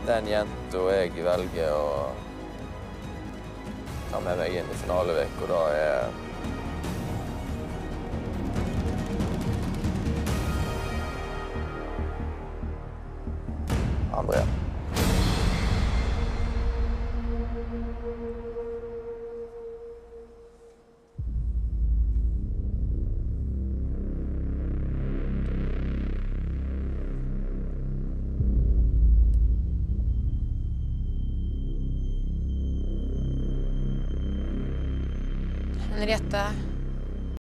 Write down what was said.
den jenta jeg velger å ta med meg inn i finalevek, og da er Andrea. Henriette,